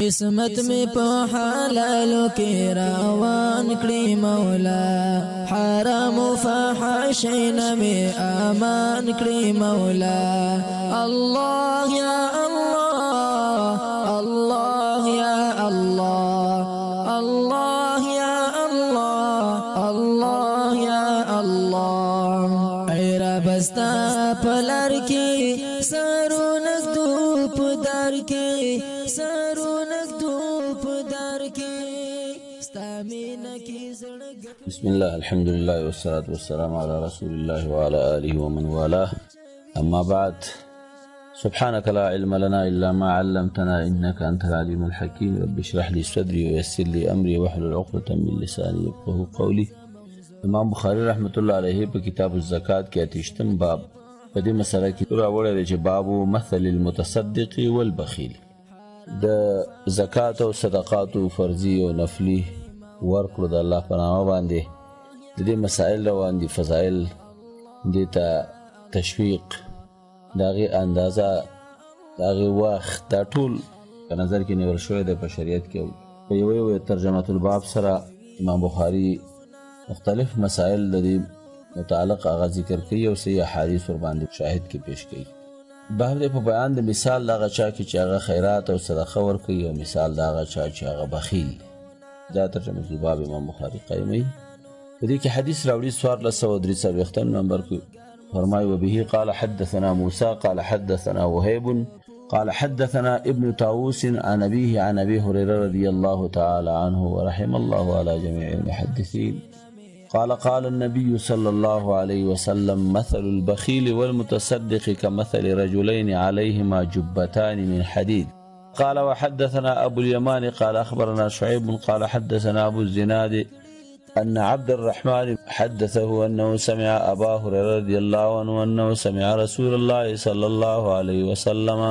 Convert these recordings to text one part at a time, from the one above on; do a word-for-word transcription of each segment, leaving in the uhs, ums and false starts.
قسمت می په حلالو کې روان کړی مولا، حرام و فحشین می امان کړی مولا. الله یا الله، الله یا الله، الله یا الله، الله یا الله. ایرا بستا پلار کې سرو نګدو پدار کې سرو نګدو پدار کې ستامینه کې زړګ. بسم الله الحمد لله والصلاة والسلام على رسول الله وعلى آله ومن والاه، أما بعد. سبحانك لا علم لنا إلا ما علمتنا إنك أنت العليم الحكيم. رب اشرح لي صدري ويسر لي أمري واحلل عقدة من لساني يفقهوا قولي. امام بخاری رحمت الله علیه په کتاب الزکات کې اتیشتم باب په دې مسله کې راوړل چې بابو مثل المتصدق والبخیل. د زکات او صدقات فرضي او نفلي ورکړو د الله په نامه باندې د دې مسائل روان دي، فضائل دې ته تشویق داغه اندازه داغه وخت دا ټول په نظر کې نیول شوی د بشریت کې په یو یو ترجمه الباب سره امام بخاری مختلف مسائل د دې متعلق آغاز ذکر کوي او صحیح احادیث ور باندې شاهد کې پیش کوي. باب دې په بیان د مثال دغه چا کې چې هغه خیرات او صدقه ور کوي او مثال دغه چا چې هغه بخیل. دا ترجمه د باب امام بخاری قایمي. په دې کې حدیث راوړي سوار لسو درې څلوېښتم نمبر کې فرمایي وبه قال حدثنا موسى قال حدثنا وهيب قال حدثنا ابن طاووس عن أبيه عن أبي هريرة رضي الله تعالى عنه ورحم الله على جميع المحدثين قال قال النبي صلى الله عليه وسلم مثل البخيل والمتصدق كمثل رجلين عليهما جبتان من حديد. قال وحدثنا أبو اليمان قال أخبرنا شعيب قال حدثنا أبو الزناد أن عبد الرحمن حدثه أنه سمع أبا هريرة رضي الله عنه أنه سمع رسول الله صلى الله عليه وسلم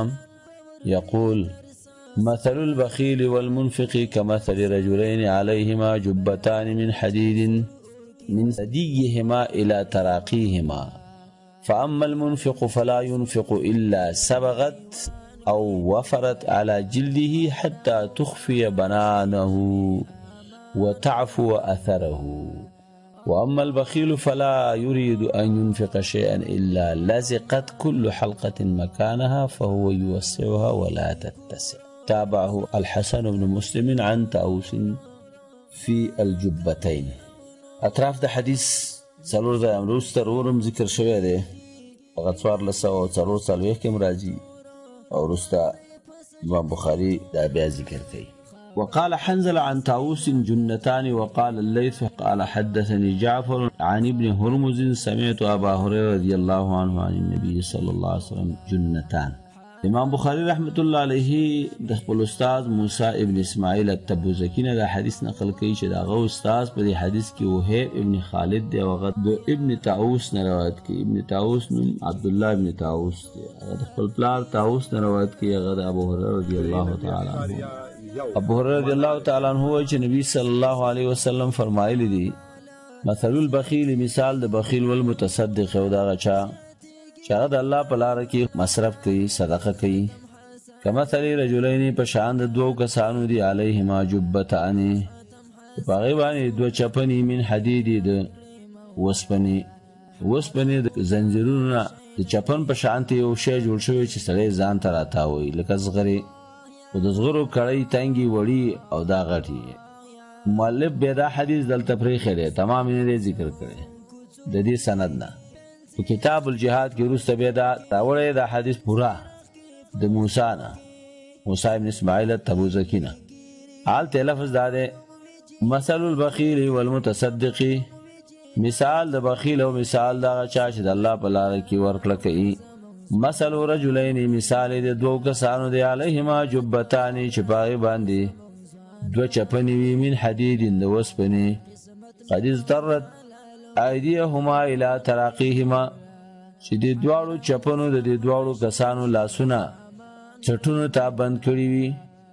يقول مثل البخيل والمنفق كمثل رجلين عليهما جبتان من حديد من ثديهما إلى تراقيهما فأما المنفق فلا ينفق إلا سبغت أو وفرت على جلده حتى تخفي بنانه وتعفو أثره، وأما البخيل فلا يريد أن ينفق شيئا إلا لزقت كل حلقة مكانها فهو يوسعها ولا تتسع. تابعه الحسن بن مسلم عن طاووس في الجبتين. اطراف د حدیث څلور ځای امروز تر ورم ذکر شوی دی، هغه څوارلس سوه څلور څلوېښت کې هم راځي او وروسته امام بخاري دا بیا ذکر کوي. وقال حنظلة عن طاووس جنتان وقال الليث قال حدثني جعفر عن ابن هرمز سمعت أبا هريرة رضي الله عنه عن النبي صلى الله عليه وسلم جنتان. امام بخاری رحمت الله علیه د خپل استاد موسی ابن اسماعیل التبوذکی نه د حدیث نقل کوي چې دا غو استاد په دې حدیث کې وهيب ابن خالد دی او غد ابن طاووس نه روایت کوي. ابن طاووس نوم عبد الله ابن طاووس دی، هغه د خپل پلار طاووس نه روایت کوي، هغه د ابو هريره رضی الله تعالی عنہ. ابو هريره رضی الله تعالی عنہ چې نبی صلی الله علیه وسلم فرمایلی دي مثل البخیل مثال د بخیل والمتصدق او دا غچا چاہا دا اللہ پلار کی مصرف کئی صدقہ کئی کمثل رجلین پشاند دو کسانو دی علیہما جبتانی پاغیبانی دو چپنی من حدیدی دا وسپنی وسپنی دا زنجرون دا چپن پشانتی او شی جوړ شوی چې سړی ځان ته راتاوي لکه زغری او د زغرو کړی تنګي وړي او دا غټي. مؤلف بیا دا حدیث دلته پرېښی دی، تمام یې ذکر کړی د دې سند نه. کتاب الجهاد کې وروسته بیا دا راوړی دا حدیث پورا د موسی نه، موسی ابن اسماعیل التبوذکی نه. هلته لفظ دا دی مثل البخیل والمتصدق، مثال د بخیل او مثال دغه چا چې د الله په لاره کې ورکړه کوي. مثل رجلین مثال د دوو کسانو دی علیهما جبتان چې په هغې باندې دوه چپنې وي من حدید د وسپنې قد اضطرت ایدیهما الی تراقیهما چې د دواړو چپنو د دې دواړو کسانو لاسونه چټونو ته بند کړي وي.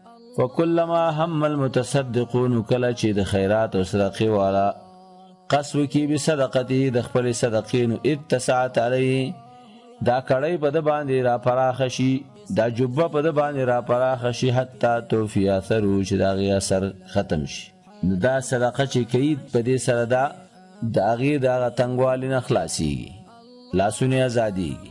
فکلما هم المتصدقون کله چې د خیرات او صدقې والا قصو کی بصدقته د خپل صدقې نو اتسعت علیه دا کړی په د باندې را پراخه شي دا جبه په د باندې را پراخه شي حتی توفی اثرو چې د هغې اثر ختم شي نو دا صدقه چې کوي په دې سره دا د هغې د هغه تنګوالي نه خلاصېږي لاسونه یې ازادېږي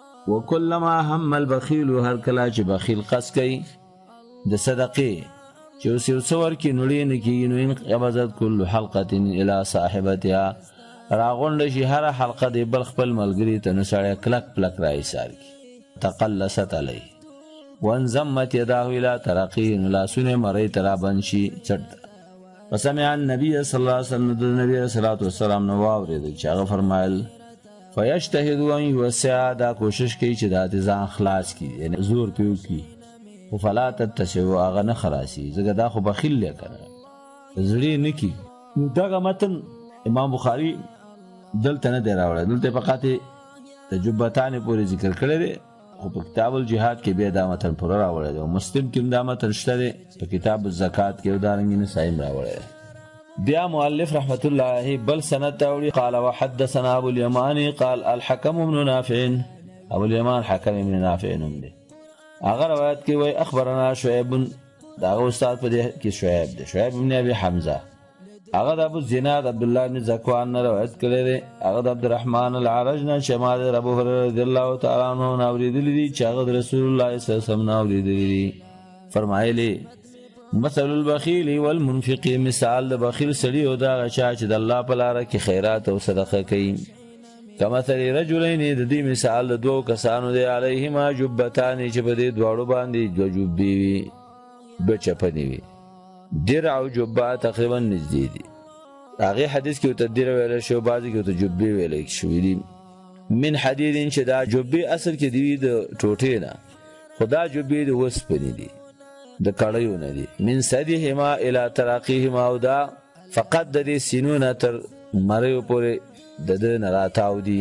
وکلما هم البخیل هر کله چې بخیل قصد کوي د صدقې چې اوس یو څه ورکړي نو ړې نه کېږي نو انقبضت کل حلقة الی صاحبتها راغونډه شي هره حلقه د بل خپل ملګري ته نو سړی کلک پلک راایسار کړي تقلصت علیه وانضمت یداه الی ترقیه نو لاسونه مرۍ ته رابند شي چټ وسمع النبي صلی الله علیه وسلم د نبي علیه الصلاة والسلام نه واورېدل چې هغه فرمایل فیجتهد ان یوسع دا کوشش کوي چې دا د ځان خلاص کړي یعنی زور پې وکړي خو فلا تتسعو هغه نه خلاصي ځکه دا خو بخیل دی که نه زړې نه کړي نو دغه متن امام بخاري دلته نه دی راوړی دلته یې فقط د جبتانې پورې ذکر کړی دی خو په کتاب الجهاد کې بیا دا متن پوره راوړی دی او مسلم کې هم دا متن شته دی په کتاب الزکات کې او دارنګې نسایي هم راوړی دی بیا مؤلف رحمت الله علیه بل سند راوړي قال وحدثنا ابو اليماني قال الحكم بن نافع ابو اليمان حکم بن نافع نوم دی هغه روایت کې وایي اخبرنا شعیب د هغه استاد په دې کې شعیب دی شعیب بن ابي حمزه هغه د ابو زناد عبدالله بن ذکوان نه روایت کړی دی هغه د عبدالرحمن العرج نه چې ما د ابو هريره رضی الله تعالی عنه نه اورېدلي دي چې هغه د رسول الله صلی الله علیه وسلم نه اورېدلي دي فرمایلي مثل البخیل والمنفق مثال د بخیل سړي او د هغه چا چې د الله په لاره کې خیرات او صدقه کوي کمثل رجلین د دې مثال د دوو کسانو دی علیهما جبتان چې په دې دواړو باندې دوه جبې وي دوه چپنې وي درع او جبه تقریبا نږدې دي هغې حدیث کې ورته درع ویلی شو بعضې کې ورته جبې ویلی شوي دي من حدید چې دا جبې اصل کې دي د ټوټې نه خو دا جبې د وسپنې دي د کړیو نه دي من صدیهما الی تراقیهما او دا فقط د دې سینو نه تر مریو پورې د ده نه راتاو دي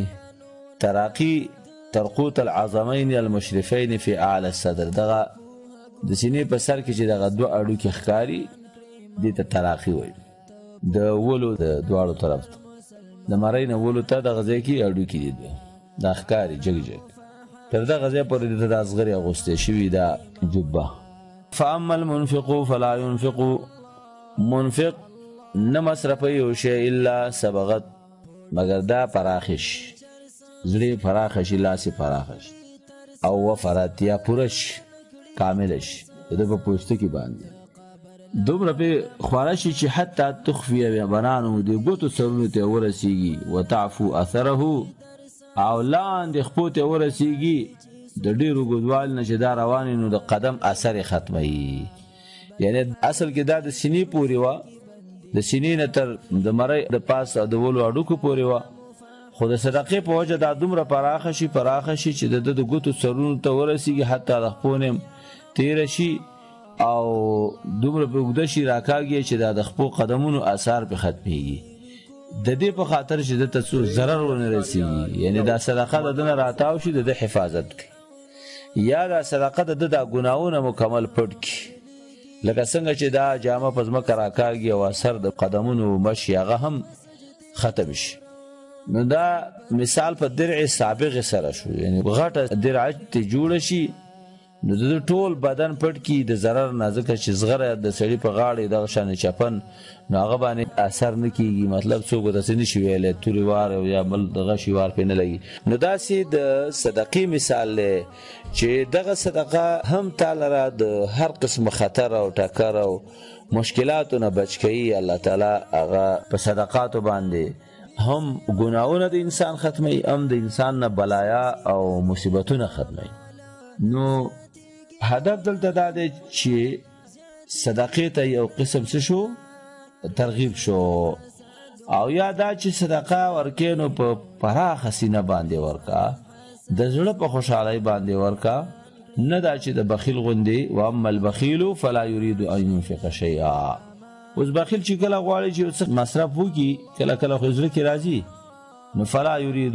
تراقي ترقوت العظمین المشرفین فی اعلی الصدر دغه د سینې په سر کې چې دغه دوه اډوکې ښکاري دې ته تراقي وایي د ولو د دواړو طرف ته د مرۍ نه ولو ته دغه ځای کې اډوکې دي دا ښکاري جګ جګ تر دغه ځای پورې دته د اصغرې اغوستې شوي دا جبه فاما المنفق فلا ينفق منفق نه مصرفوي یو شی الا سبغت مگر دا پراخش زړې پراخه شي لاسې پراخه شي او وفرت یا پوره شي کامله شي د ده په پوستکي باندې دومره پې خواره شي چې حتی تخفیه بنانو د ګوتو سرونو ته ورسیږي وتعفو اثره او لاندې خپو ته ورسیږي د ډېرو ګودوال نه چې دا روانې نو د قدم اثر یې ختموي یعنی اصل کې دا د سینې پورې وه د سینې نه تر د مرۍ د پاس د ولو اډوکو پورې وه خو د صدقې په وجه دا دومره پراخه شي پراخه شي چې د ده د ګوتو سرونو ته ورسیږي حتی د خپو نه تیره شي او دومره پې اوږده شي راکاږي چې دا د خپو قدمونو اثار پې ختمېږي د دې په خاطر چې ده ته څو ضرر ونه رسېږي یعنی دا صدقه د ده نه راتاو شي د ده حفاظت کوي یا دا صدقه د ده دا ګناهونه مکمل پټ کړي لکه څنګه چې دا جامه په ځمکه راکاږي او اثر د قدمونو مشي هغه هم ختم شي نو دا مثال په درع سابق سره شو یعنی غټه درع ته جوړه شي نو د ټول بدن پټ کی د ضرر نه ځکه چې زغره د سړي په غاړې دغه شانې چپن نو هغه باندې اثر نه کیږي مطلب څوک به داسې نشي ویلی تورې وار یا بل دغه شي وار پرې نه لګي نو داسې د صدقې مثال دی چې دغه صدقه هم تا لره د هر قسم خطر او ټکر او مشکلاتو نه بچ کوي الله تعالی هغه په صدقاتو باندې هم ګناهونه د انسان ختموي هم د انسان نه بلایا او مصیبتونه ختموي نو هدف دلته دا دی چې صدقې ته یو قسم څه شو ترغیب شو او یا دا چې صدقه ورکې نو په پراخه سینه باندې ورکا د زړه په خوشحالۍ باندې ورکا نه دا چې د بخیل غوندې واما البخیل فلا یرید ان ينفق شیئا اوس بخیل چې کله غواړي چې څه مصرف وکړي کله کله خو زړه کې راځي نو فلا یرید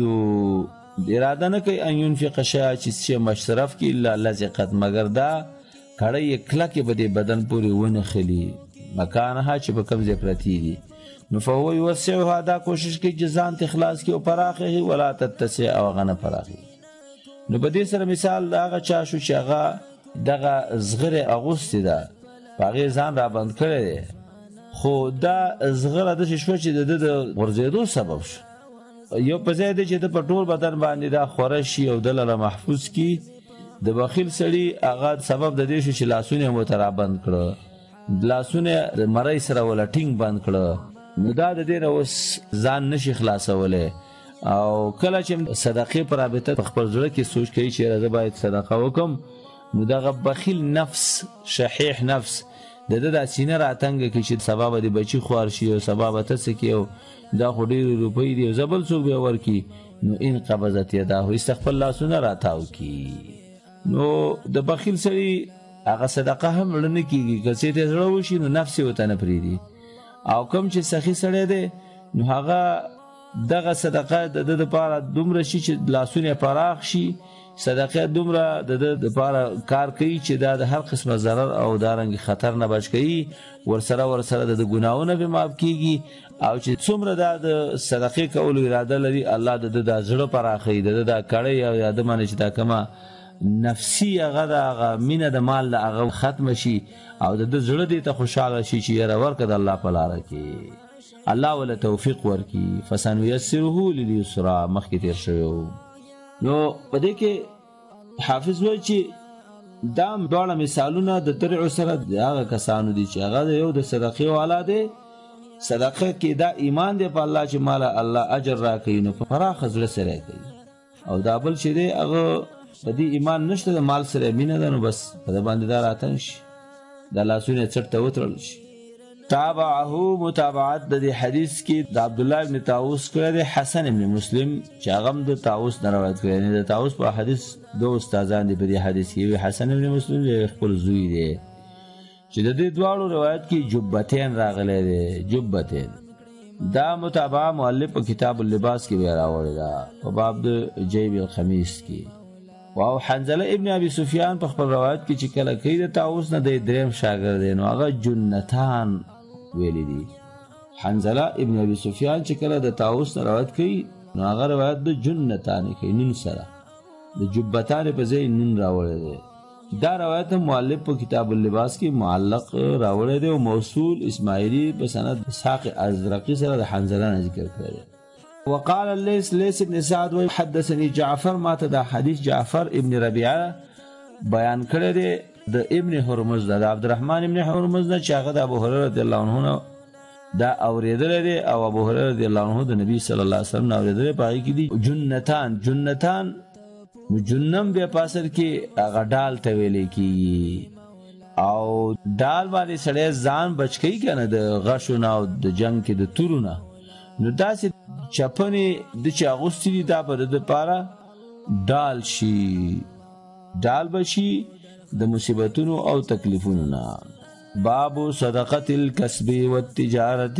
اراده نه کوي ان ينفق شیئا چې څه مصرف کړي الا لزقت مگر دا کړی یې کلکې به دې بدن پورې ونښلي مکانها چې په کوم ځای پرتې دي نو فهو یوسعها دا کوشش کوي چې ځان ته خلاص کړي او پراخه ولا تتسع او هغه نه پراخي نو په دې سره مثال هغه چا شو چې هغه دغه زغره اغوستې ده په هغې ځان را بند کړی دی خو دا زغره داسې شوه چې د ده د غورځېدو سبب شو یو په ځای دی چې د په ټول بدن باندې دا خوره شي او دله محفوظ کي د بخیل سړي هغه سبب د دې شو چې لاسونه یې ورته را بند کړه لاسونه د مرۍ سره وله ټینګ بند کړه نو دا د دې نه اوس ځان نشي خلاصولی او کله چې صدقې په رابطه په خپل زړه کې سوچ کوي چې یاره زه باید صدقه وکړم نو دغه بخیل نفس شحیح نفس د ده دا سینه راتنګه کړي چې سبا به د بچي خوار شي او سبا به ته څه کړي او دا خو ډېرې روپۍ دي او زه بل څوک بیا ورکړي نو ان قبضت یداه ایسته خپل لاسونه راتاو کړي نو د بخیل سړي هغه صدقه هم زړه نه کېږي که څه ته زړه وشي نو نفس یې ورته نه پرېږدي او کوم چې سخي سړی دی نو هغه دغه صدقه د ده دپاره دومره شي چې لاسونه پراخ شي صدقه دومره د ده دپاره کار کوي چې دا د هر قسمه ضرر او دارنګې خطر نه بچ کوي ورسره ورسره د ده ګناهونه پرې معاف کېږي او چې څومره دا د صدقې کولو اراده لري الله د ده دا زړه پراخوي د ده دا کړی او یا ده باندې چې دا کومه نفسي هغه د هغه مینه د مال د هغه ختمه شي او د ده زړه دې ته خوشحاله شي چې یاره ورکه د الله په لاره کې الله ولا توفیق ورکي فسنيسره لليسرى مخکې تیر شوی نو په دې کې حافظ وایي چې دا دواړه مثالونه د درع سره د هغه کسانو دي چې هغه یو د صدقې والا دی صدقه کې دا ایمان دی په الله چې ماله الله اجر راکوي نو په پراخه زړه سره کوي او دا بل چې دی هغه په دې ایمان نشته د مال سره مینه ده نو بس په ده باندې دا راتنګ شي دا لاسونه یې څټ ته وتړل شي تابعه متابعت د دې حدیث کې د عبدالله ابن طاووس کړی دی حسن ابن مسلم چې هغه هم د طاووس نه روایت کړی یعنې د طاووس په حدیث دو استادان دي په دې حدیث کې یو حسن ابن مسلم دی خپل زوی دی چې د دې دواړو روایت کې جبتین راغلی دی جبتین دا متابعه مؤلف په کتاب اللباس کې بیا راوړې ده په باب د جیب الخمیس کې او حنظله ابن ابي سفیان په خپل روایت کې چې کله کوي د طاووس نه د دریم شاګرد دی نو هغه جنتان ویلی دي حنظله ابن ابي سفیان چې کله د طاووس نه روایت کوي نو هغه روایت د جنتان کوي نون سره د جبتان په ځای نون راوړی دی دا روایت مؤلف په کتاب اللباس کې معلق راوړی دی او موصول اسماعیلی په سند اسحاق ازرقي سره د حنظله نه ذکر کړی دی وقال الليث ليث ابن سعد وحدثني جعفر ما تدا حديث جعفر ابن ربيعه بیان کړی دی د ابن هرمز د عبدالرحمن ابن هرمز نه چې هغه د ابو هريره رضی الله عنه دا اوریدل دی او ابو هريره رضی الله عنه د نبی صلی الله علیه وسلم اوریدل په هغه کې دي جنتان جنتان جنم بیا پاسر کې هغه ډال ته ویل کی او ډال باندې سړی ځان بچ کی کنه د غشونه او د جنگ کې د تورونه نو داسې چپنې د چې اغوستي دي دا به د دپاره ډال شي ډال به شي د مصیبتونو او تکلیفونو نه باب صدقة الكسب والتجارة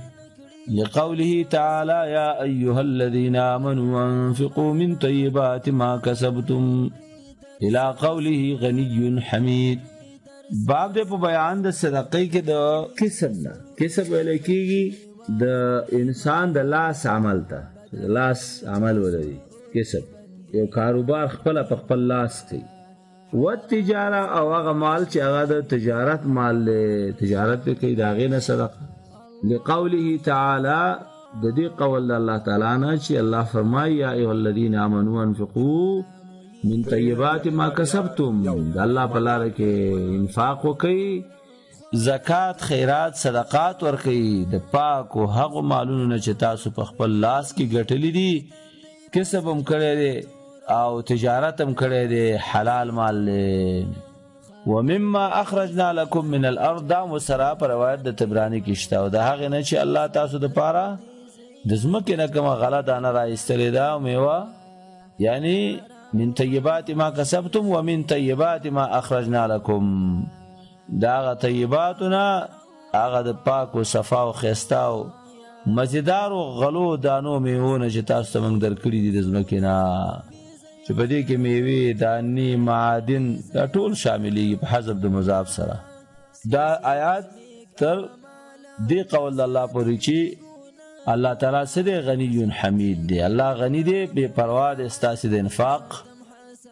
لقوله تعالى يا أيها الذين آمنوا أنفقوا من طيبات ما كسبتم إلى قوله غني حميد باب دې په بیان د صدقې کې د کسب نه کسب ویل کېږي د انسان د لاس عمل ته د لاس عمل ولري کسب یو کاروبار خپل په خپل لاس کوي والتجاره او هغه مال چې هغه د تجارت مال تجارت په کوي دا غي نه صدقه لقوله تعالی د دې قول الله تعالی نه چې الله فرمایي یا ایه الذین آمنوا انفقوا من طیبات ما کسبتم د الله په لار کې انفاق وکړئ زکات خیرات صدقات ورکړئ د پاک او هغو مالونو نه چې تاسو په خپل لاس کې ګټلې دي کسب هم کړی دی او تجارت هم کړی دی حلال مال دی ومما اخرجنا لكم من الارض دا مسرا پر روایت د تبرانی کې شته او د هغه نه چې الله تاسو د پاره د ځمکې نه کومه غله دانه را ایستلې ده او میوه یعنی من طیبات ما کسبتم ومن طیبات ما اخرجنا لكم دا طیباتنا هغه د پاک او صفا او خستا او مزیدار او غلو دانو میوونه چې تاسو موږ درکړي دي د ځمکې نه چې په دې کې میوې دانې معادن دا ټول شاملېږي په حسب د مضاف سره دا آیات تر دې قول الله پورې چې الله تعالی سره غنی حمید دی الله غنی دی بے پروا د استاسې د انفاق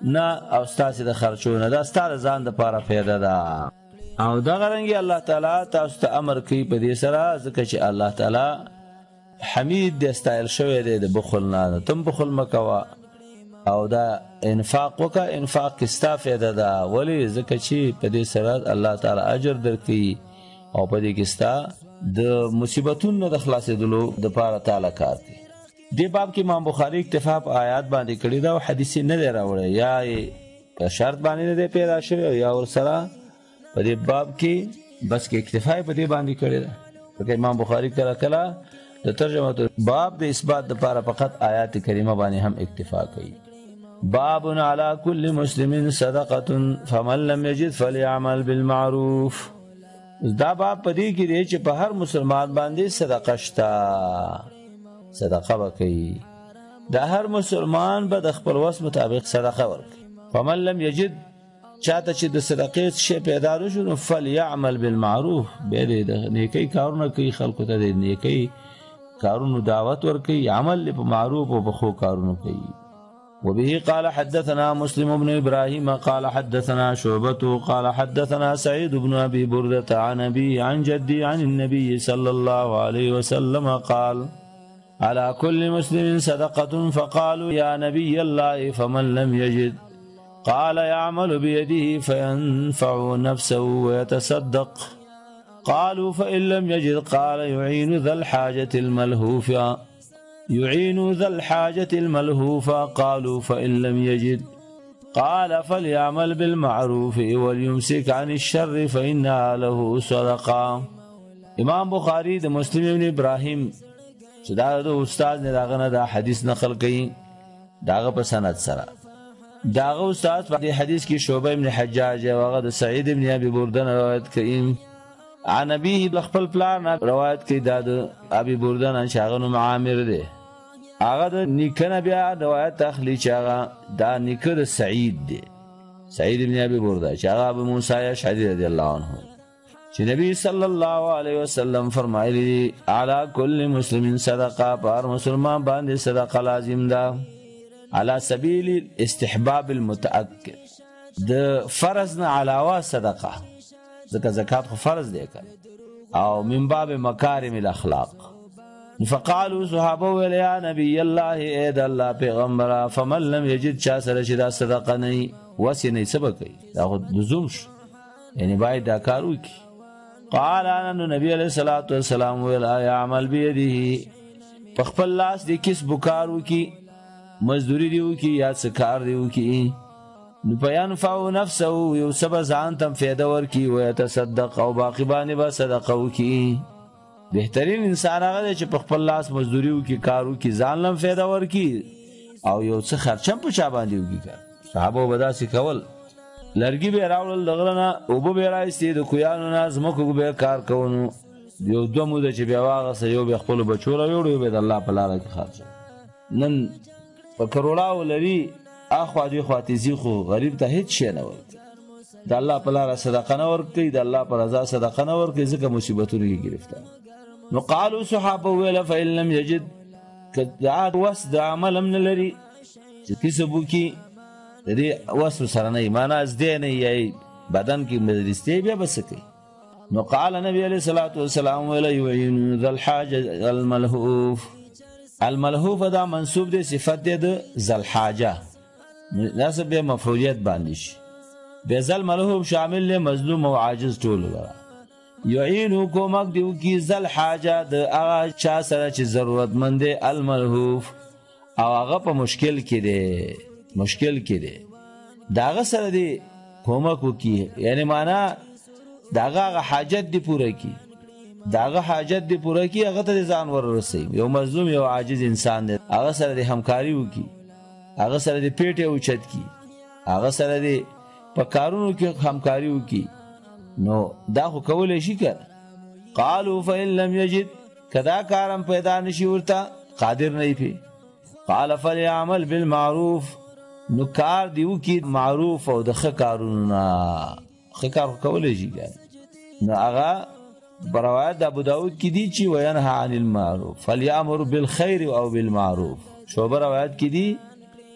نه او ستاسې د خرچو نه، دا ستا د ځان دپاره پیدا ده. او دغه رنګې الله تعالی تاسو ته امر کوي په دې سره، ځکه چې الله تعالی حمید دی، ستایل شوی دی د بخل نه. تم بخل مه کوه او دا انفاق وکړه، انفاق کې ستا فایده ده. ولې؟ ځکه چې په دې سره الله تعالی اجر درکوي او په دې کې ستا د مصیبتونو نه د خلاصېدلو دپاره تعالی کار کوي. دې باب کې امام بخاري اکتفا په آیات باندې کړې ده او حدیث یې نه دی راوړی، یا په شرط باندې نه دی پیدا شوی او یا ورسره په دې باب کې بس کې اکتفا یې په دې باندې کړې ده. ځکه امام بخاري کله کله د ترجمه باب د اثبات دپاره فقط آیات کریمه باندې هم اکتفا کوي. باب علی کل مسلم صدقه فمن لم یجد فلیعمل بالمعروف. دا باب په دې کې دی چې په هر مسلمان باندې صدقه شته، صدقه وکړي. دا هر مسلمان به د خپل وس مطابق صدقه ورکړي. فمن لم یجد، چاته چې د صدقې شی پیدا نه شو نو فلیعمل بالمعروف، بیا دې د نیکۍ کارونه کوي، خلکو ته د نیکۍ کارونو دعوت ورکوي، عمل په معروف او په ښو کارونو کوي. وبه قال حدثنا مسلم بن ابراهيم قال حدثنا شعبة قال حدثنا سعيد بن ابي بردة عن ابي عن جدي عن النبي صلى الله عليه وسلم قال على كل مسلم صدقة فقالوا يا نبي الله فمن لم يجد قال يعمل بيده فينفع نفسه ويتصدق قالوا فإن لم يجد قال يعين ذا الحاجة الملهوفة يعين ذا الحاجة الملهوفة قالوا فإن لم يجد قال فليعمل بالمعروف وليمسك عن الشر فإنها له صدقة. امام بخاری د مسلم ابن ابراهیم چې دا د استاد نه داغه نه دا حدیث نقل کړي، داغه په سند سره. داغه استاد په دې حدیث کې شعبہ ابن حجاج او هغه د سعید ابن ابي برده روایت کړي. عن ابيه خپل پلار نه روایت کړي، دا د ابي برده نه چې هغه نوم عامر دی. هغه د نیکه نه بیا روایت اخلي چې هغه دا نیکه د سعید دی، سعید ابن ابي برده چې هغه ابو موسی اشعری رضی الله عنه، چې نبی صلی الله علیه وسلم فرمایلی علی کل مسلم صدقه، پر مسلمان باندې صدقه لازم ده. علی سبیل استحباب المتأکد، د فرض نه علاوه صدقه، ځکه زکات خو فرض دی که، او من باب مکارم الاخلاق. فقالوا صحابه ویل یا نبی الله اے د الله پیغمبره فمن لم یجد، چا سره چې دا صدقه نه وس یې نه څه به کوي، دا خو لزوم شو، یعنی باید دا کار وکړي. قال انه نبی علیہ الصلوۃ والسلام ویل یعمل بیده، په خپل لاس د کسب کار وکړي، مزدوری دی وکړي یا څه کار دی وکړي، نو فینفع نفسه، یو څه به ځان ته فایده ورکړي، ویتصدق، او باقي باندې به صدقه وکړي. بهترین انسان هغه دی چې په خپل لاس مزدوري وکړي، کار وکړي، ځان له فایده ورکړي او یو څه خرچه هم په چا باندې وکړي. صحابه به داسې کول، لرګي به یې راوړل د غره نه، اوبه به یې راایستې د کویانو نه، ځمکو به یې کار کوو، یو دوه موده چې بیا واغسته، یو به خپلو بچو راوړو، یو به د الله په لاره کې خرچه. نن په کروړاو لري، اخوا دېخوا تیزي، خو غریب ته هېڅ شی نه ورکوي. د الله په لاره صدقه نه ورکوي، د الله په رضا صدقه نه ورکوي، ځکه مصیبتونو کې گرفتار. نو قالو صحابه ویل فإن لم یجد، که دا وس د عمل هم نه لري چې کسب وکړي، د دې وس سره نه، معنا زده نه یی بدن کې مدرستې، بیا به څه کوي؟ نو قال نبی علیہ الصلوۃ والسلام ویل یعین ذا الحاجة الملهوف. الملهوف دا منصوب دی، صفت دی د ذا الحاجة، ناسب بیا مفعولیت باندې شي. بیا ذا الملهوف شامل دی مظلوم او عاجز ټولو لپاره. یعینو کومک دیو کی ذل حاجه، د هغه چا سره چې ضرورتمند دی، الملهوف، او هغه په مشکل کې دی، مشکل کې دی، د هغه سره دی کومک وکړي، یعنی معنا د هغه حاجت دی پوره کړي، د هغه حاجت دی پوره کړي، هغه ته ځان ورسوي. یو مظلوم یو عاجز انسان دی، هغه سره دی همکاري وکړي، هغه سره دی پیټ اوچت کړي، هغه سره دی په کارونو کې همکاري وکړي، نو دا خو کولی شي که. قالو فإن لم یجد، کدا کارم پیدا نشي ورته، قادر نه پی. قال فلیعمل بالمعروف، نو کار دی وکړي معروف او د ښه کارونو نه، ښه کار خو کولی شي که. نو هغه روایت د ابو داود کې دي چې وینهى عن المعروف فلیامر بالخیر او بالمعروف. شعبه روایت کې دي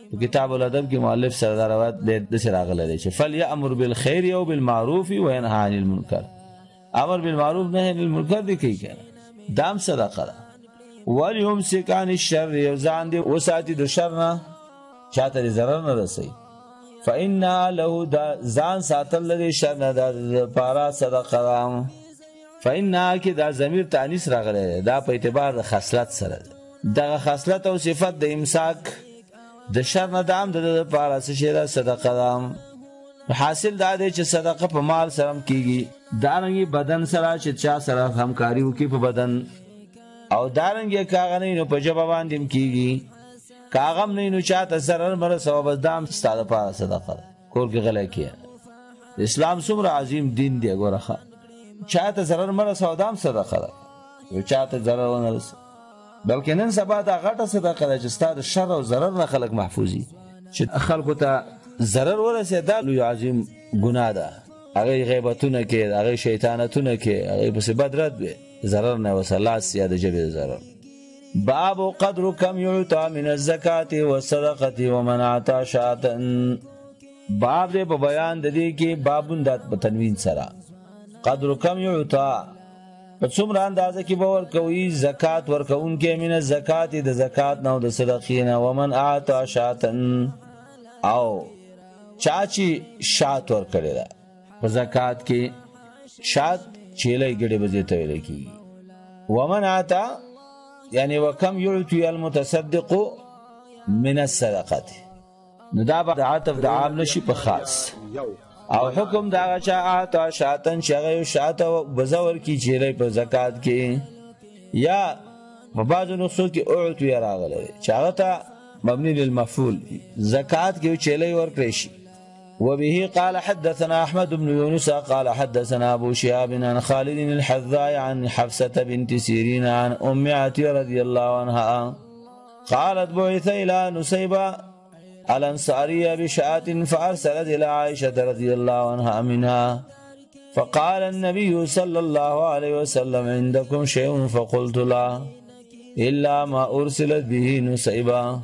کتاب الادب کې مؤلف سره دا روایت د دې راغلی دی چې فلیامر بالخير او بالمعروف وینهى عن المنکر. امر بالمعروف نهی عن المنکر دی کوي کنه دام صدقه ده. وليمسك عن الشر یو ځان دی وساتي د شر نه چاته ضرر نه رسي. فإن له دا ځان ساتل لري شر نه د پارا صدقه ده. فإن کې دا ضمیر تانیث راغلی دا په اعتبار د خاصلت سره دغه خاصلت او صفت د امساک د شر نه دام د پارا څه شي صدقه ده. حاصل دا دی چې صدقه په مال سره کیږي دارنګي بدن سره چې چا سره همکاري وکي په بدن او دارنګي کاغه نه نو په جواب باندې کیږي کاغم نه نو چاته سره مر سبب دام ستاده په صدقه کول کې غلای کیه. اسلام څومره عظیم دین دی ګورخه چاته ضرر مر سودام صدقه ده یو چاته ضرر ونه رسي بلکې نن سبا دا غټه صدقه ده چې ستاسو شر او ضرر نه خلق محفوظي چې خلکو ته ضرر ورسي دا لوی عظیم ګناه ده. هغه غیبتونه کې هغه شیطانتونه کې هغه په بدرت به ضرر نه وسلا سیاده جبه ضرر. باب قدر کم یعطى من الزکات والصدقه ومن اعطى شاة. باب دې په بیان د دې کې بابون دات په تنوین سره قدر کم یعطى په څومره اندازه کې باور کوي زکات ورکون کې من الزکات د زکات نو د صدقین ومن اعطى شاة او چاچی شات ور کړی دا په زکات کې شات چیلې ګډې بځې ته ویل کی. ومن اعطى یعنی وکم یعطي المتصدق من الصدقه نو دا به عطف د عام نشي په خاص او حکم دا چا اعطى شاتن شغه شات بزور کی چیلې په زکات کې یا مباز نصو کې اعطي راغله چاغه مبني للمفعول زکات کې چیلې ور کړی شي. وبه قال حدثنا أحمد بن يونس قال حدثنا أبو شهاب عن خالد الحذاء عن حفصة بنت سيرين عن أم عتية رضي الله عنها قالت بعث إلى نسيبة الأنصارية بشاة فأرسلت إلى عائشة رضي الله عنها منها فقال النبي صلى الله عليه وسلم عندكم شيء فقلت لا إلا ما أرسلت به نسيبة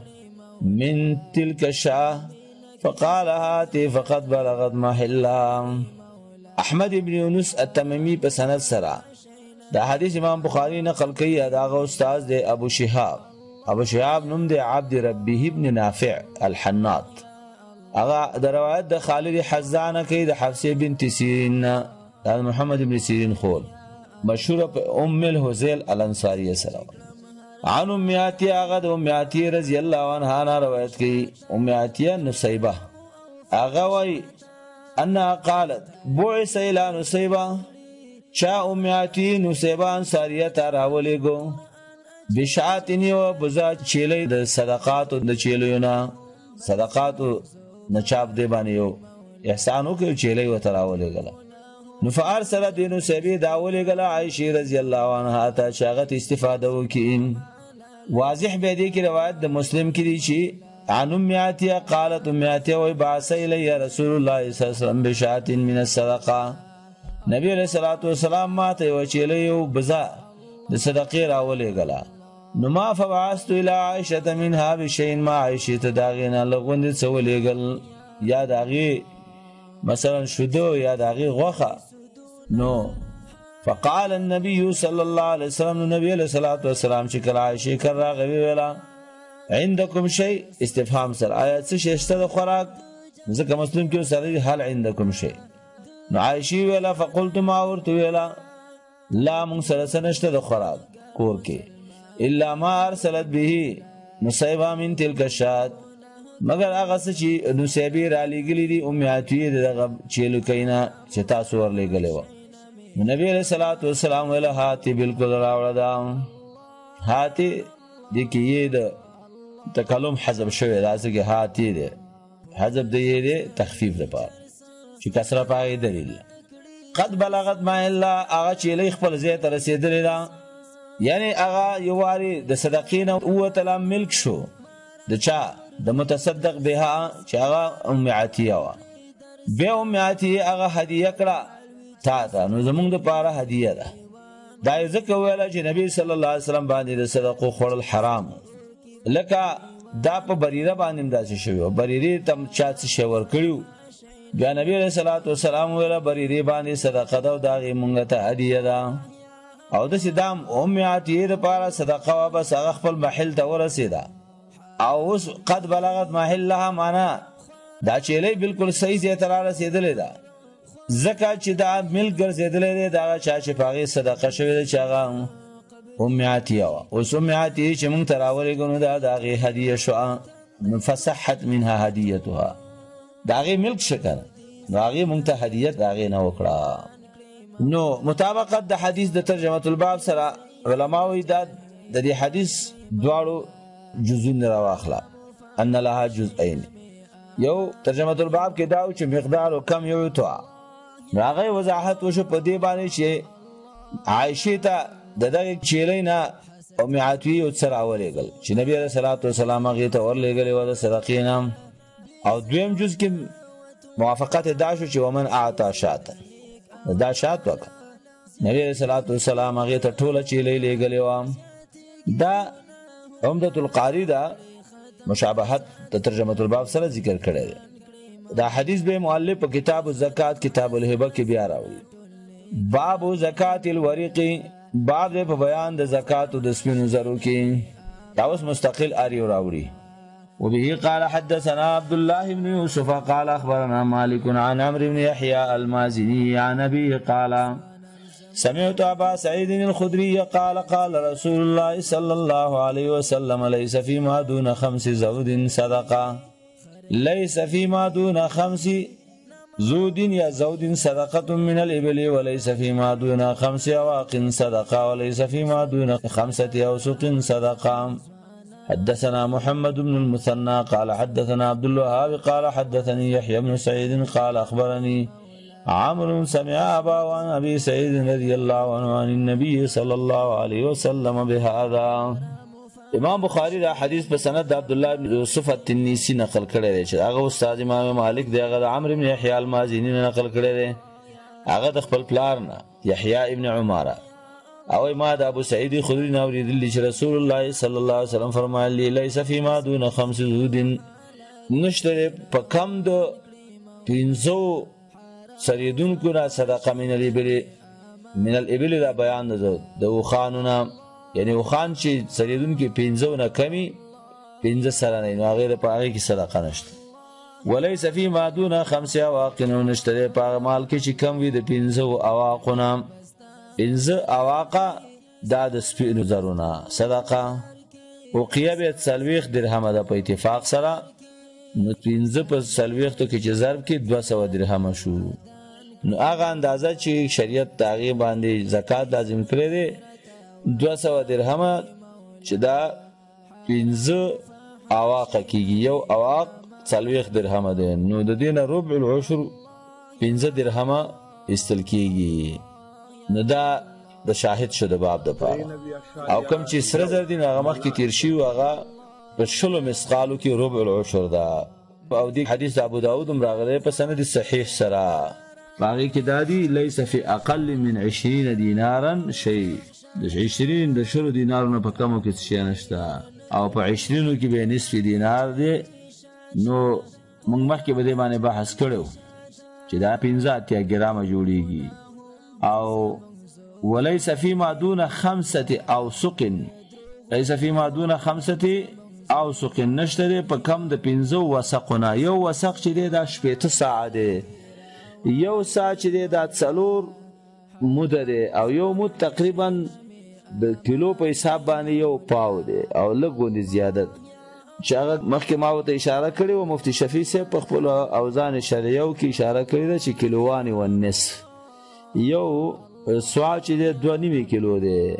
من تلك الشاة فقال هاتي فقد بلغت محلها. احمد ابن یونس التمیمی په سند سره دا حدیث امام بخاری نقل کوي دا غو استاد دی ابو شهاب. ابو شهاب نوم دی عبد ربه ابن نافع الحناط. هغه د روایت د خالد حزانه کوي د حفصه بنت سیرین د محمد ابن سیرین خول مشهور په ام الهذیل الانصاریه سره. عن ام عتیہ اغد ام عتیہ رضی اللہ عنہا روایت کی ام عتیہ نسیبہ اغا وی انها قالت بعث الى نسیبہ چا ام عتیہ نسیبہ انصاریہ تراولی گو بشاعتنی و بزا چیلی د صدقات د چیلیونا صدقات نچاپ دی بانیو احسانو که چیلی و تراولی گلا نفعار سره دینو سبی داولی گلا عائشی رضی اللہ عنہا تا چاغت استفاده وکیم. واضح به دې کې روایت د مسلم کې دی چې عن ام عتیہ قالت ام عتیہ و بعث الی رسول الله صلی الله علیه وسلم بشاة من الصدقه نبی علیہ الصلوۃ والسلام ماته و چیلیو بزا د صدقې راولې غلا نو ما فبعثت الى عائشه منها بشيء ما عائشه تداغینا لغوند څولې غل یا داغي مثلا شودو یا داغي غوخه نو فقال النبي صلى الله عليه وسلم النبي عليه الصلاه والسلام چې کله عائشه کرا غوي ویلا عندكم شيء استفهام سر آیات څه شته خوراک ځکه مسلم کې سره حال عندكم شيء نو عائشه ویلا فقلت ما ورت ویلا لا من سره نشته د خوراک کور کې الا ما ارسلت به نسيبه من تلك الشات مگر هغه چې نسيبه را لګلې دي ام عتیہ دغه چیلو کینا چې تاسو ور لګلې و نبی علیہ الصلوۃ والسلام ویلا هاتی بالکل راوړه دا هاتی د کیه د تکلم حذف شوی دا چې هاتی ده حذف دی دی تخفیف لپاره چې کسره پای دلیل قد بلغت ما الا هغه چې له خپل ځای ته رسیدلی دا یعنی هغه یواري د صدقین او تعالی ملک شو د چا د متصدق بها چې هغه ام عتیہ وا به ام عتیہ هغه هدیه کړه تا ته نو زمونږ د پاره هدیه ده دا ځکه ویل چې نبی صلی الله علیه وسلم باندې د صدقو خورل حرام لکه دا په بریره باندې داسې شوی بریره تم چا څه شی ورکړیو بیا نبی علیہ الصلوۃ والسلام ویله بریره باندې صدقه دا دغه مونږ ته هدیه ده او د سیدام ام عتیه لپاره صدقه وا بس هغه خپل محل ته ورسیده او اوس قد بلغت محلها معنا دا چيلې بالکل صحیح ځای ته رسیدلې ده زکات چې دا مل ګرځیدلې ده دا چا چې پاغي صدقه شوی ده چې هغه ام عتیه وا اوس ام عتیه چې مونږ تراولې غنو دا دغه هدیه شو فصحت منها هدیتها داغه ملک شکر نو هغه مونږ ته هدیه داغه نه وکړه نو مطابقت د حدیث د ترجمه الباب سره علماوی دا د دې حدیث دواړو جزء راواخلا ان لها جزئین یو ترجمه الباب کې دا چې مقدار او کم یو تو راغی وضاحت وشو په دې باندې چې عائشه ته دغه چیلینا او معاتوی او سره اورېګل چې نبی رسول الله صلوات والسلام هغه ته ورلېګل و د صدقینم او دویم جز کې موافقت دا شو چې ومن اعطى شاته دا شات وک نبی رسول الله والسلام هغه ته ټوله چیلې لېګلې و دا عمدۃ القاری دا مشابهت د ترجمه الباب سره ذکر کړی دی دا حدیث به مؤلف په کتاب الزکات کتاب الهبه کې بیا راوړي باب زکات الورق باب په بیان د زکات او د سپینو زرو کې دا اوس مستقل اری راوړي وبه قال حدثنا عبد الله بن يوسف قال اخبرنا مالك عن عمرو بن يحيى المازني عن ابي قال سمعت ابا سعيد الخدري قال قال رسول الله صلى الله عليه وسلم ليس فيما دون خمس زود صدقه ليس فيما دون خمس زود يا زود صدقه من الابل وليس فيما دون خمس اواق صدقه وليس فيما دون خمسه اوسق صدقه حدثنا محمد بن المثنى قال حدثنا عبد الوهاب قال حدثني يحيى بن سعيد قال اخبرني عمرو سمع ابا وعن ابي سعيد رضي الله عنه عن النبي صلى الله عليه وسلم بهذا امام بخاری دا حدیث په سند عبد الله بن یوسف التنیسی نقل کړی دی چې هغه استاد امام مالک دی هغه عمرو بن يحيى المازنی نقل کړی دی هغه د خپل پلار نه يحيى ابن عماره او ما د ابو سعید خدری نو ورېدل چې رسول الله صلی الله علیه وسلم فرمایلی ليس فيما دون خمس زود نشته په کم د پنځو سریدون کو را صدقه من الابل من الابل دا بیان ده د وخانونه یعنی وخان چې سریدون کې پنځو نه کمی پنځه سره نه نو غیر په هغه کې صدقه نشته وليس فيما دون خمس اواق نشته په مال کې چې کم وي د پنځو اواقونه پنځه اواقه دا د سپینو زرونه صدقه او قیابت سلويخ درهم ده په اتفاق سره نو پنځه په سلويخ ته کې چې ضرب کې دوه سوه درهم شو نو هغه اندازه چې شریعت تاغي باندې زکات لازم کړی دی دوه سوه درهم چې دا پنځه اواقه کېږي یو اواق سلويخ درهم ده نو د دینه ربع العشر پنځه درهم استل کېږي نو دا د شاهد شو د باب د پاره او کوم چې سره زر دین هغه مخ کې تیر شي هغه په شلو مسقالو کې ربع العشر ده او دې حدیث ابو داود هم راغلی په سند صحیح سره باقي کې دادی ليس في اقل من عشرين دینارا شيء د عشرين د شلو دینارونو په کمو کې شي نشته او په عشرين کې به نصف دینار دی نو موږ مخکې به دې باندې بحث کړو چې دا پنځه اتیا ګرامه جوړیږي او وليس فيما دون خمسه اوسق ليس فيما دون خمسه اوسق نشته په کم د پنځو وسقونه یو وسق چې د شپږ ساعت دی یو ساعت چې د څلور مده دی او یو مد تقریبا د کیلو په حساب باندې یو پاو دی او لګونی زیادت چې هغه مخکې ما ته اشاره کړې و مفتی شفیع صاحب په خپل اوزان شریعو کې اشاره کړې ده چې کیلووانی و نصف یو سوا چې د دوه نیمه کیلو دی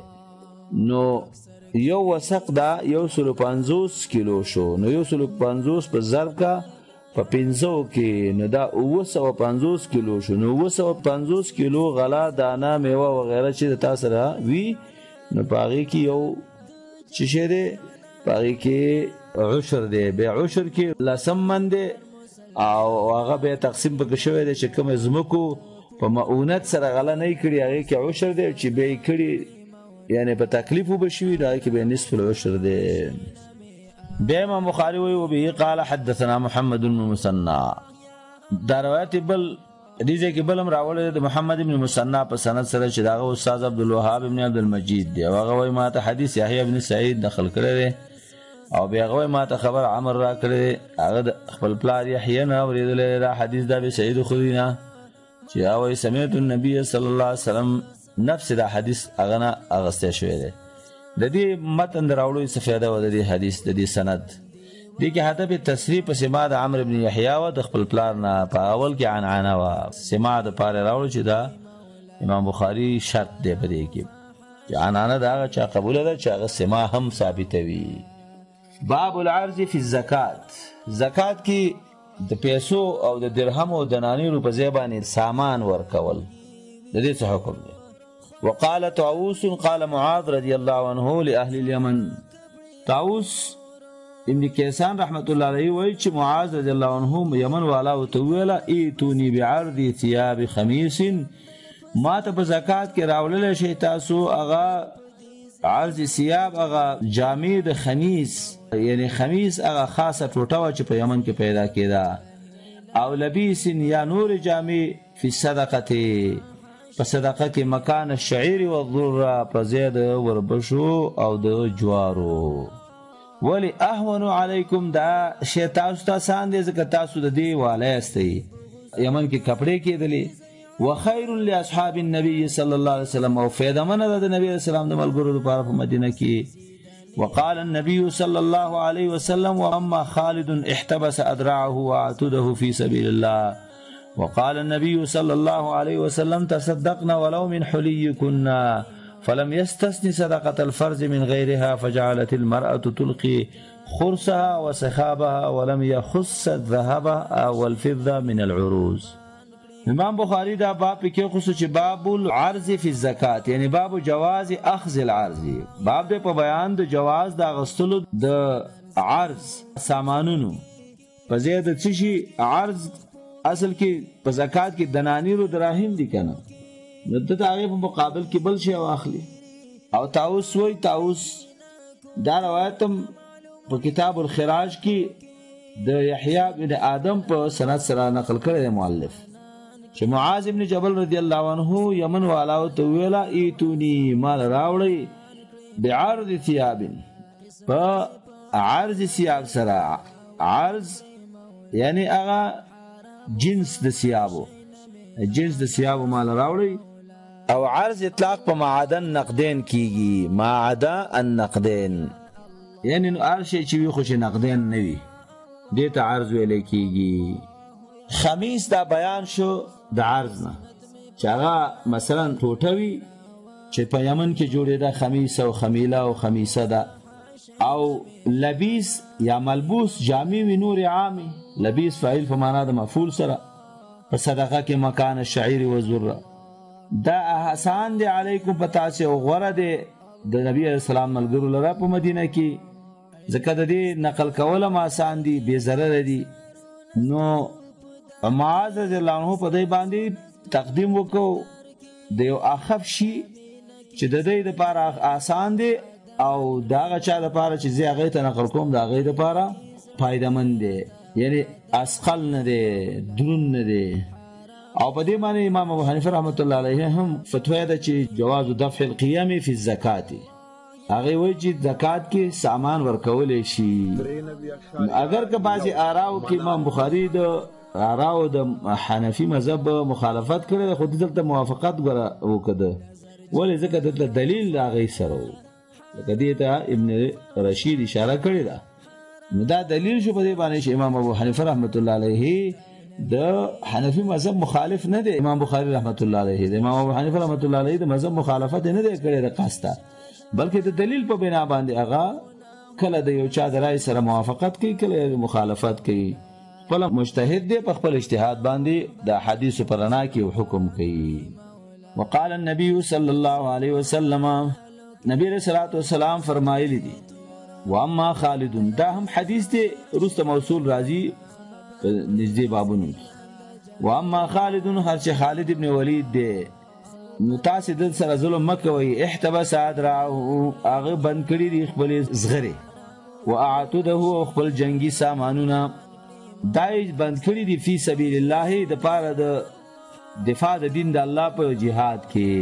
نو یو وسق دا یو سلو پنځوس کیلو شو نو یو سلو پنځوس په ضرب کا په پنځو کې نو دا اوه سوه پنځوس کیلو شو نو اوه سوه پنځوس کیلو غلا دانه میوه وغیره چې د تاسو سره وی نو پاغي کې یو چې شه دی پاغي کې عشر دی به عشر کې لسم من دی او هغه به تقسیم به شوی دی چې کوم زمکو په معونت سره غلا نه کړی هغه کې عشر دی چې به کړی یعنی په تکلیف وبشوي دا کې به نصف العشر دی بیا امام بخاری وی وبه قال حدثنا محمد بن مسنى. دا روایت بل دیزه کې بلم راولې د محمد بن مسنى په سند سره چې داغه استاد عبد الوهاب ابن عبد المجید دی. هغه وی ما ته حدیث یحیی بن سعید نقل کړی او بیا هغه ما ته خبر عمر را کړی. هغه خپل پلار یحیی نه اوریدل دا حدیث دا به سعید خدینا چې او سمعت النبي صلی الله علیه وسلم نفس دا حدیث هغه نه اغسته شوی دی. د دې متن دراوړو څه فائدہ و د دې حدیث د دې سند دې کې هدف تصریح په سما د عمرو ابن یحیی او د خپل پلار نه په اول کې عنعنه وا سما د پاره راوړو چې دا امام بخاری شرط دی په دې کې چې عنعنه دا چا قبول ده چې هغه سما هم ثابتوي. باب العرض فی الزکات. زکات کې د پیسو او د درهم او د نانیرو په ځای باندې سامان ورکول د دې څه حکم دی. وقال طاووس قال معاذ رضی الله عنه لاهل اليمن. طاووس ابن کیسان رحمت الله علیه وایي چې معاذ رضی الله عنه یمن والا او تو ویلا ایتونی بعرض ثياب خمیس، ما ته په زکات کې راولل شي تاسو هغه عرض ثياب هغه جامع د خمیس، یعنی خمیس هغه خاصه ټوټه چې په یمن کې پیدا کېده، او لبیس یا نور جامع فی صدقه په صدقه کې مکان الشعير والذره په زید وربشو او د جوارو. ولی اهون علیکم دا شی تاسو ته آسان دی ځکه تاسو د دې والی استئ. یمن کې کپړې کېدلې. وخیر لاصحاب النبي صلی الله علیه وسلم او فیدمن د نبی رسول الله د ملګرو لپاره په مدینه کې. وقال النبي صلى الله عليه وسلم واما خالد احتبس ادراعه وعتده في سبيل الله. وقال النبي صلى الله عليه وسلم تصدقنا ولو من حليكن فلم يستثن صدقة الفرز من غيرها فجعلت المرأة تلقي خرسها وسخابها ولم يخص الذهب والفضة من العروض. امام بخاری دا باب کې خصوص چې باب العرض فی الزکات، یعنی باب جواز اخذ العرض، باب دې په بیان د جواز د غستلو د عرض سامانونو په ځای د څه شي عرض اصل کې په زکات کې دنانیر او دراهم دي کنه، نو د هغه په مقابل کې بل شی واخلي. او طاووس وای طاووس دا روایت په کتاب الخراج کې د یحیی بن آدم په سند سره نقل کړی مؤلف چې معاذ ابن جبل رضی الله عنه یمن والا او تویلا ایتونی مال راوړی بعرض ثياب په عرض ثياب سره. عرض یعنی هغه جنس د ثيابو، جنس د ثيابو مال راوړی. او عرض اطلاق په معدن نقدین کیږي، معدن النقدین یعنی نو ارشي چې وي خو چې نقدین نه وي دې ته عرض ویل کیږي. خمیس دا بیان شو د عرض نه چې هغه مثلا ټوټوي چې په یمن کې جوړېده خمیس او خمیله او خمیسه ده، او لبیس یا ملبوس جامع وي نور عامي، لبیس فاعل په معنا د مفعول سره په صدقه کې مکان الشعير والذره. دا احسان دی علیکم پتا چې غوړه دی د نبی رسول الله ملګرو لره په مدینه کې، ځکه د دې نقل کول ما آسان دي بے ضرر دي. نو معاذ رضی الله عنه په دې باندې تقدیم وکاو د یو اخف شي چې د دې لپاره آسان دي او دا چا لپاره چې زه هغه ته نقل کوم دا هغه لپاره فائدمن دي، یعنی اسقل نه دي درون نه دي. او په دې باندې امام ابو حنیفه رحمۃ اللہ علیه هم فتوا ده چې جواز دفع القيام فی الزکات، هغه وایي چې زکات کې سامان ورکول شي. اگر که بعضی آراو کې امام بخاری د آراو د حنفی مذهب مخالفت کړي خو دلته موافقت وکړه، ولې ځکه دلته دلیل هغه سره لکه دې ته ابن رشید اشاره کړې ده. نو دا دلیل شو په دې باندې چې امام ابو حنیفه رحمۃ اللہ علیه د حنفی مذهب مخالف نه دی. امام بخاری رحمۃ اللہ علیه د امام ابو حنیفه رحمۃ اللہ علیه د مذهب مخالفت نه دی کړی د قصته، بلکې د دلیل په بنا باندې هغه کله د یو چا د رائے سره موافقت کوي کله مخالفت کوي. خپل مجتهد دی په خپل اجتهاد باندې د حدیث پر رڼا کې حکم کوي. وقال النبي صلی الله علیه وسلم، نبی رسول الله والسلام فرمایلی دي واما خالد، دا هم حدیث دی رست موصول راضی نږدې بابونو. واما خالد هر چې خالد ابن ولید دی نو تاسو د سره ظلم مکوئ. احتبس ادراعه هغه بند کړی دی خپل زغره، واعتده او خپل جنگي سامانونه دای بند کړی دي فی سبیل الله د پاره د دفاع د دین د الله په جهاد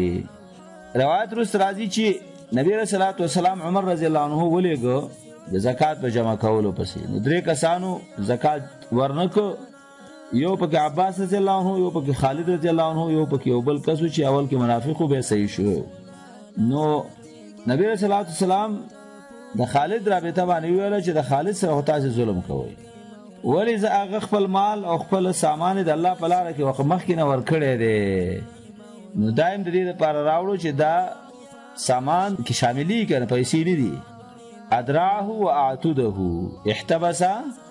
کې. روایت رس راځي چې نبی رسول الله والسلام عمر رضی الله عنه ولېګو د زکات په جمع کولو پسې. نو درې کسانو زکات ورنکو، یو پکې عباس رضی الله عنه، یو پکې خالد رضی الله عنه، یو پکې یو بل کسو چې اول کې منافقو به صحیح شو. نو نبی رسول الله والسلام د خالد رابطه باندې ویل چې د خالد سره هوتا چې ظلم کوي، ولی زه هغه خپل مال او خپل سامان د الله په لار کې وخت مخکې نه ورکړی دی. نو دایم د دې لپاره راوړو چې دا سامان کې شاملي کنه پیسې نه دي. ادراه و اعتده احتبس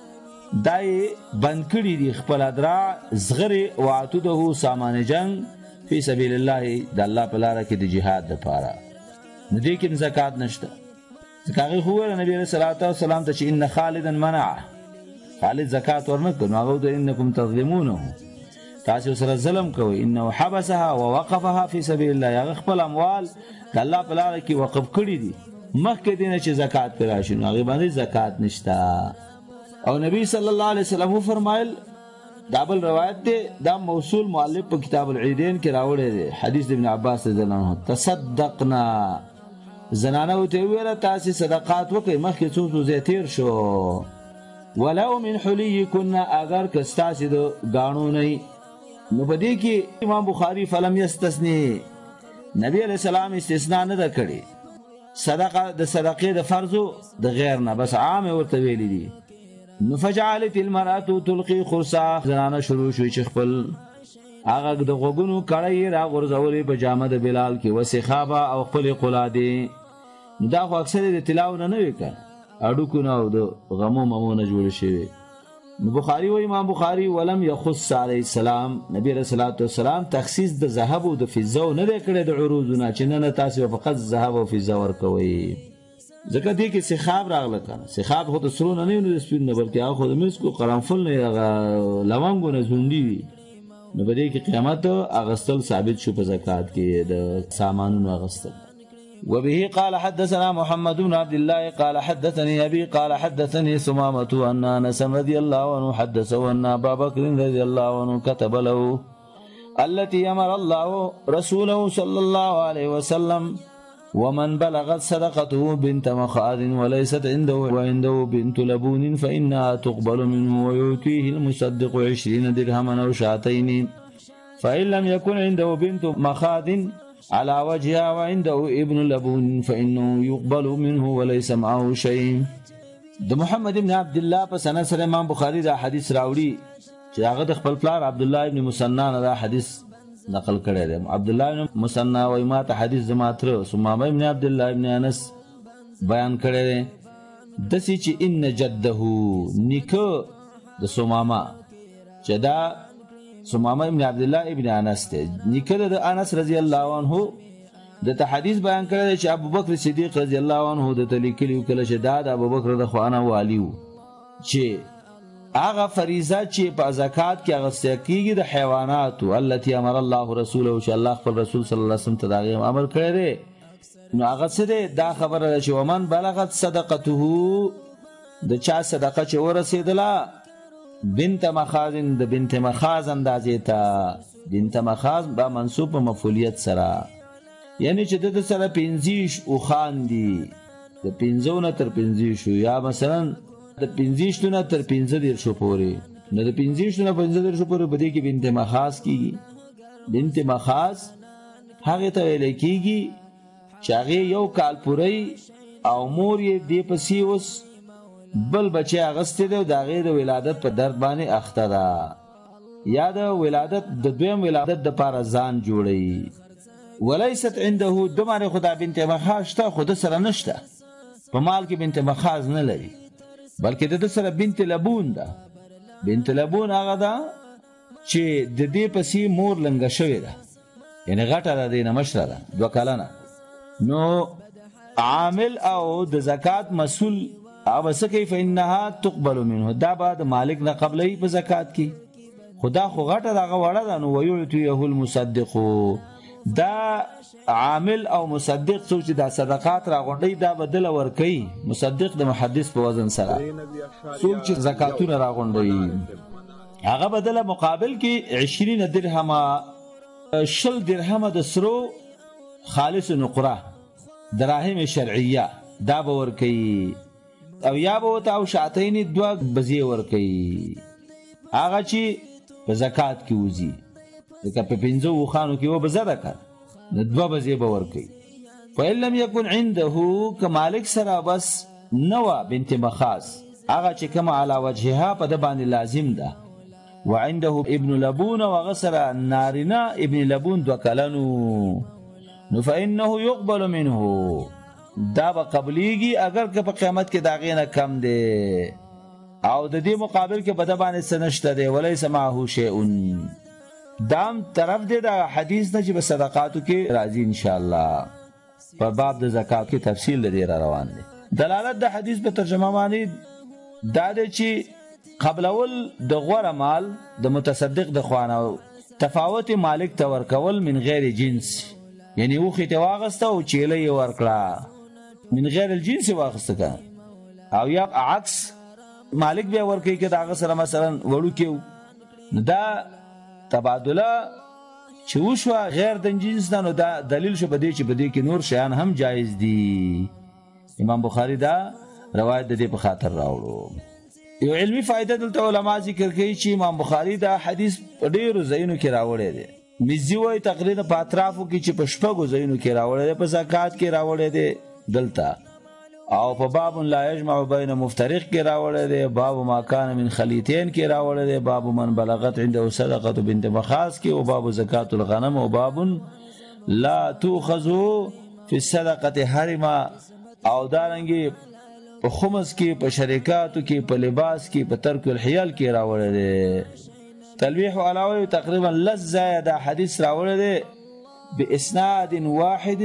دای بند کړي دي خپل ادرا زغری او اعتده سامان جنگ فی سبیل الله د الله په لار کې د جهاد لپاره. نو دې کې زکات نشته. ځکه خو نبی رسول الله والسلام ته چې ان خالدا منع، خالد زکات ورنکړ، نو هغه د انکم تظلمونه، تاسو سره ظلم کوي. انه حبسها ووقفها فی سبیل الله، هغه خپل اموال د الله په لار کې وقف کړي دي مخکې دینه چې زکات پر راشي، نو هغه باندې زکات نشته. او نبی صلی الله علیه وسلم فرمایل دا بل روایت دی، دا موصول مؤلف په کتاب العیدین کې راوړی دی، حدیث ابن عباس رضی الله عنه. تصدقنا، زنانه ته ویل تاسو صدقات وکړئ مخکې څو څو زیاتیر شو. ولو من حلیکن، اگر کستاسو د غاڼو نه. نو په دې کې امام بخاری فلم یستثنی، نبی علیہ السلام استثناء نه کړی صدقه د صدقې د فرضو د غیر نه، بس عام ورته ویلي دي. نو فجعلت المرأة تلقي خرصا، زنانه شروع شوی چې خپل هغه د غوګونو کړی را غورځولې په جامه د بلال کې، وسخابه او خپل قلادې. دا خو اکثر د تلاوت نه وی کړ، اډو کو نه او د غمو ممو نه جوړ شوی. نو بخاری و امام بخاری ولم يخص علی السلام، نبی رسول الله والسلام تخصیص د ذهب او د فضه نه کړی د عروضونه، چې نه تاسو فقط ذهب او فضه ورکوي. ځکه دې کې سخاب راغله کنه، سخاب خو د سرونه نه نه سپین نه بلکې هغه د مسکو قرنفل نه لونګو نه زوندي. نو په دې کې قیامت اغستل ثابت شو په زکات کې د سامانونو اغستل. وبه قال حدثنا محمد بن عبد الله قال حدثني أبي قال حدثني ثمامة أن أنس رضي الله عنه حدثه أن أبا بكر رضي الله عنه كتب له التي أمر الله رسوله صلى الله عليه وسلم ومن بلغت صدقته بنت مخاض وليست عنده وعنده بنت لبون فإنها تقبل منه ويؤتيه المصدق عشرين درهما أو شاتين فإن لم يكن عنده بنت مخاض على وجهها وعنده ابن لبون فإنه يقبل منه وليس معه شيء. د محمد ابن عبد الله په سند سره امام بخاری دا حدیث راوړي چې هغه د خپل پلار عبد الله ابن مسنن دا حدیث نقل کړی دی. عبد الله ابن مسنن وايي ما ته حدیث زما تر ثمامه ابن عبد الله ابن انس بیان کړی دی دسی چې ان جده نیکه د ثمامه چې دا ثمامه ابن عبد الله ابن انس ته نیکه د انس رضی الله عنه د ته حدیث بیان کړی چې ابو بکر صدیق رضی الله عنه د تلیکلی کله چې دا د ابو بکر د خوانه والیو چې هغه فریضه چې په زکات کې هغه سکیږي د حیواناتو التي امر الله رسوله چې الله خپل رسول صلی الله علیه وسلم ته دا امر کړی دی. نو هغه څه دی دا خبره ده چې ومن بلغت صدقته د چا صدقه چې ورسېدله بنت مخازن د بنت مخاز اندازې ته بنت مخاز با منصوب په مفعولیت سره یعنی چې د سره پنځیش او خان دي د پنځو نه تر پنځیش یا مثلا د پنځیش نه تر پنځه دیر شو پورې نو د پنځیش نه پنځه دیر شو پورې بده کې بنت مخاز کیږي. بنت مخاز هغه ته ویل کیږي چې هغه یو کال پورې او مور یې دی پسې اوس بل بچی اغسته ده د هغې د ولادت په درد باندې اخته ده یا د ولادت د دویم ولادت دپاره ځان جوړوي. ولیست عنده دومره خو دا بنت مخاز شته خو د سره نشته په مال کې بنت مخاز نه لري بلکې د سره بنت لبون ده. بنت لبون هغه ده چې د دې پسې مور لنګه شوې ده یعنی غټه ده دې نه مشره ده دوه کلنه. نو عامل او د زکات مسئول او سکی فإنها تقبل منه دا بعد مالک نه قبلې په زکات کې خدا خو غټه دغه وړه ده. نو ويعطيه المصدق دا عامل او مصدق څوک چې دا صدقات راغونډي دا بدل ورکي مصدق د محدث په وزن سره څوک چې زکاتونه راغونډي هغه بدل مقابل کې عشرين درهم شل درهم د سرو خالص نقره دراهم شرعیه دا به ورکي او یا به وته او شاتین دوه بزی ورکي هغه چې په زکات کې وځي لکه په پنځو وخانو کې و به زکات د دوه بزی به ورکي فإن لم يكن عنده كمالک سره بس نوا بنت مخاص هغه چې کما علی وجهها په د باندې لازم ده وعنده ابن لبون وغسر نارنا ابن لبون دو کلنو نو فإنه يقبل منه دا به قبلیږي اگر که په قیامت کې داغې نه کم دی او د دې مقابل کې په د باندې څه نشته دی وليس معه شیء دام طرف دی دا حدیث نه چې په صدقاتو کې راځي ان شاء الله په باب د زکات کې تفصیل لري را روان دی دلالت د حدیث په ترجمه باندې دا دی چې قبل اول د غوړه مال د متصدق د خوانه تفاوت مالک ته ورکول من غیر جنس یعنی وخی ته واغسته او چیلې ورکړه من غیر الجنس واغسته او یا عکس مالک به ورکې کې داغه سره مثلا وړو کې دا تبادله چې وشو غیر د جنس نه دا دلیل شو بده چې بده کې نور شیان هم جایز دي امام بخاری دا روایت د دې په خاطر راوړو یو علمی فائدہ دلته علما ذکر کوي چې امام بخاری دا حدیث په ډیرو ځایونو کې راوړی دی مزي وای تقریبا په اطرافو کې چې په شپږو ځایونو کې راوړی دی په زکات کې راوړی دی دلته او په باب لا يجمع بين مفترق کې راوړی دی باب ما كان من خلیتين کې راوړی دی باب من بلغت عنده صدقه بنت مخاص کې او باب زکات الغنم او باب لا تؤخذ في الصدقه حرما او دارنګي په خمس کې په شریکاتو کې په لباس کې په ترک الحیل کې راوړی دی تلویح علاوه تقریبا لزاید حدیث راوړی دی باسناد واحد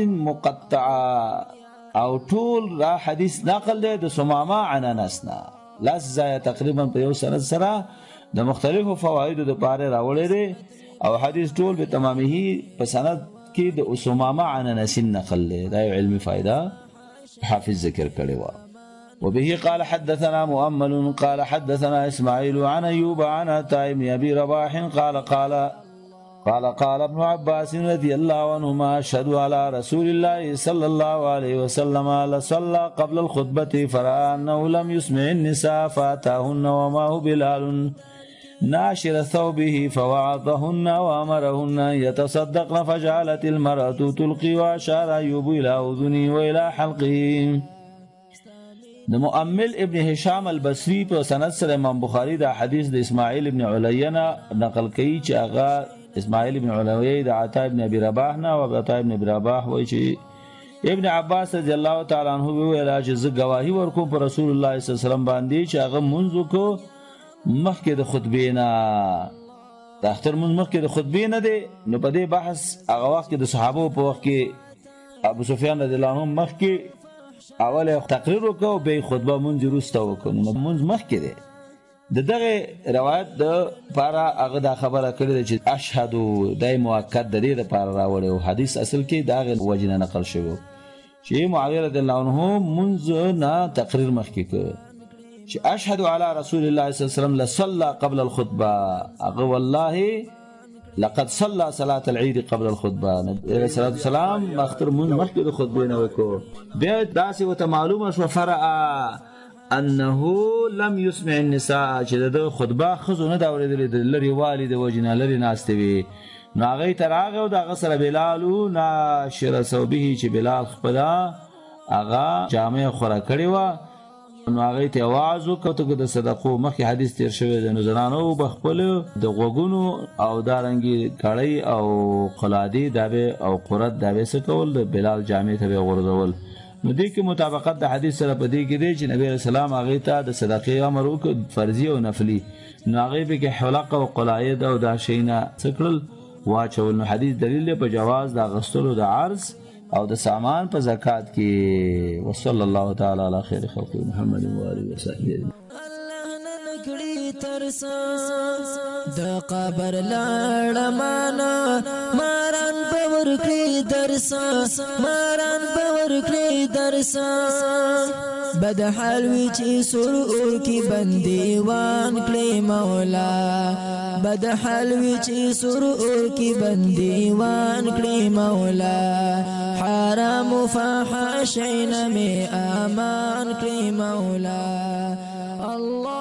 مقطع او طول را حدیث نقل دی د سمامه عن انسنا لزاید تقریبا په یو سند سره د مختلفو فوایدو د پاره راوړی دی او حدیث ټول به تمامه په سند کې د سمامه عن انس نقل دی دا علمي فائدہ حافظ ذکر کړی و وبه قال حدثنا مؤمل قال حدثنا إسماعيل عن أيوب عن عطاء بن أبي رباح قال قال قال قال ابن عباس رضي الله عنهما أشهد على رسول الله صلى الله عليه وسلم لصلى قبل الخطبة فرأى أنه لم يسمع النساء فأتاهن ومعه بلال ناشر ثوبه فوعظهن وأمرهن يتصدقن فجعلت المرأة تلقي وأشار أيوب إلى أذنه وإلى حلقه د مؤمل ابن هشام البصری په سند سره امام بخاری دا حدیث د اسماعیل ابن علینا نقل کوي چې هغه اسماعیل ابن علیه د عطا ابن ابي رباح نه او عطا ابن ابي رباح وایي چې ابن عباس رضی الله تعالی عنہ ویل چې زه گواہی ورکوم پر رسول الله صلی الله علیه وسلم باندې چې هغه منځ کو مخکې د خطبې نه د اختر منځ مخکې د خطبې نه دی نو په دې بحث هغه وخت د صحابه په وخت کې ابو سفیان رضی الله عنه مخکې اول تقریر وکاو به خطبه مونږ وروسته وکړو مونږ مخکې دی د دغه روایت د پاره هغه دا خبره کړې چې اشهد دای مؤکد د دې لپاره راوړی او حدیث اصل کې دا وجنه نقل شوی چې معاویه رضی الله عنه مونږ نه تقریر مخکې کړ چې اشهد علی رسول الله صلی الله علیه وسلم لصلى قبل الخطبه هغه والله لقد صلى صلاة العيد قبل الخطبه نبی صلی الله علیه وسلم مختر من مخکې د خطبې نه وکړو بیا داسې وته معلومه شو فرع انه لم يسمع النساء چې د خطبه خزو نه دا اورېدلې د لري والد وجنه لري ناشته وي نو هغه تراغه او د غسر بلال ناشر صوبه چې بلال خپل هغه جامع خوره کړی و نو هغه ته आवाज وکړو د صدقو مخکې حدیث تیر شوی د نوزنانو بخپل د غوګونو او دارنګي کړی او قلادي دابه او قرت دابه سکول د بلال جامع ته ورغول نو دې کې مطابقت د حدیث سره پدې کې دی چې نبی رسول الله هغه ته د صدقې امر وکړ فرضي او نفلي نو هغه به کې حلق او قلاید او دا شینا څکل واچول نو حدیث دلیل په جواز د غسل او د عرض او د سامان په زکات کې وصلی الله تعالی علی خیر خلق محمد و آله و صحبه الله نکړي ترسا د قبر لاړ معنا ماران په باور کړی درسا ماران باور کړی درسا بد حال وی چې سرور کی بندیوان کړی مولا بد حال وی چې سرور کی بندیوان کړی مولا حرام فحاشین می امان کړی مولا الله